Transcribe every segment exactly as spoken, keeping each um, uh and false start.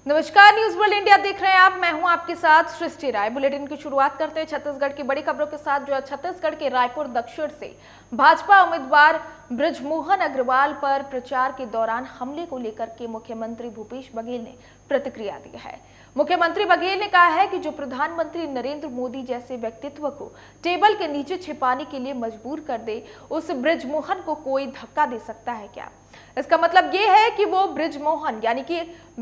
नमस्कार, news world India देख रहे हैं आप। मैं हूं आपके साथ सृष्टि राय। बुलेटिन की शुरुआत करते हैं छत्तीसगढ़ की बड़ी खबरों के साथ। जो छत्तीसगढ़ के रायपुर दक्षिण से भाजपा उम्मीदवार बृजमोहन अग्रवाल पर प्रचार के दौरान हमले को लेकर के मुख्यमंत्री भूपेश बघेल ने प्रतिक्रिया दी है। मुख्यमंत्री बघेल ने कहा है कि जो प्रधानमंत्री नरेंद्र मोदी जैसे व्यक्तित्व को टेबल के नीचे छिपाने के लिए मजबूर कर दे, उस बृजमोहन को कोई धक्का दे सकता है क्या? इसका मतलब ये है कि वो बृजमोहन यानी कि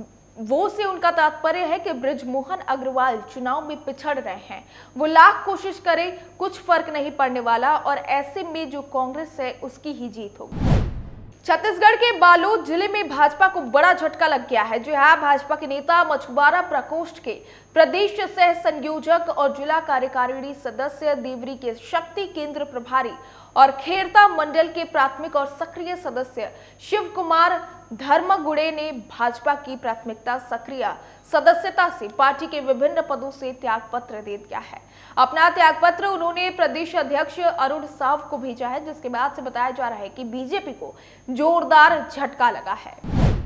वो से उनका तात्पर्य है कि बृजमोहन अग्रवाल चुनाव में पिछड़ रहे हैं। वो लाख कोशिश करे, कुछ फर्क नहीं पड़ने वाला, और ऐसे में जो कांग्रेस है उसकी ही जीत होगी। छत्तीसगढ़ के बालोद जिले में भाजपा को बड़ा झटका लग गया है। जो है भाजपा के नेता मछुआरा प्रकोष्ठ के प्रदेश सह संयोजक और जिला कार्यकारिणी सदस्य, देवरी के शक्ति केंद्र प्रभारी और खेरता मंडल के प्राथमिक और सक्रिय सदस्य शिव कुमार धर्मगुड़े ने भाजपा की प्राथमिकता सक्रिय सदस्यता से पार्टी के विभिन्न पदों से त्याग पत्र दे दिया है। अपना त्याग पत्र उन्होंने प्रदेश अध्यक्ष अरुण साव को भेजा है, जिसके बाद से बताया जा रहा है कि बीजेपी को जोरदार झटका लगा है।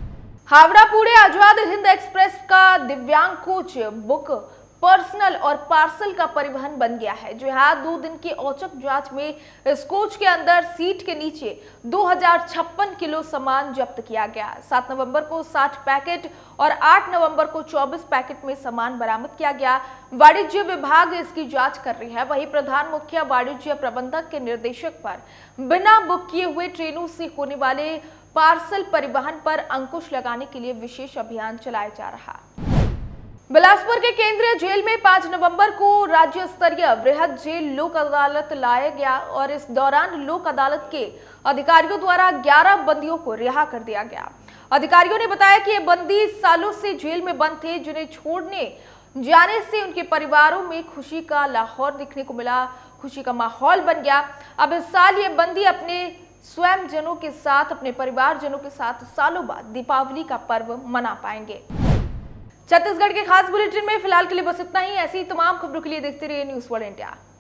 हावड़ा पुणे आजाद हिंद एक्सप्रेस का दिव्यांग कोच बुक पर्सनल और पार्सल का परिवहन बन गया है। जो है दो दिन की औचक जांच में इस कोच के अंदर सीट के नीचे दो हजार छप्पन किलो सामान जब्त किया गया। सात नवंबर को साठ पैकेट और आठ नवंबर को चौबीस पैकेट में सामान बरामद किया गया। वाणिज्य विभाग इसकी जांच कर रही है। वहीं प्रधान मुख्य वाणिज्य प्रबंधक के निर्देशक पर बिना बुक किए हुए ट्रेनों से होने वाले पार्सल परिवहन पर अंकुश लगाने के लिए विशेष अभियान चलाया जा रहा। बिलासपुर के केंद्रीय जेल में पाँच नवंबर को राज्य स्तरीय वृहद जेल लोक अदालत लाया गया और इस दौरान लोक अदालत के अधिकारियों द्वारा ग्यारह बंदियों को रिहा कर दिया गया। अधिकारियों ने बताया कि ये बंदी सालों से जेल में बंद थे, जिन्हें छोड़ने जाने से उनके परिवारों में खुशी का लाहौर देखने को मिला, खुशी का माहौल बन गया। अब इस साल ये बंदी अपने स्वयं जनों के साथ, अपने परिवार जनों के साथ सालों बाद दीपावली का पर्व मना पाएंगे। छत्तीसगढ़ के खास बुलेटिन में फिलहाल के लिए बस इतना ही। ऐसी तमाम खबरों के लिए देखते रहिए न्यूज वर्ल्ड इंडिया।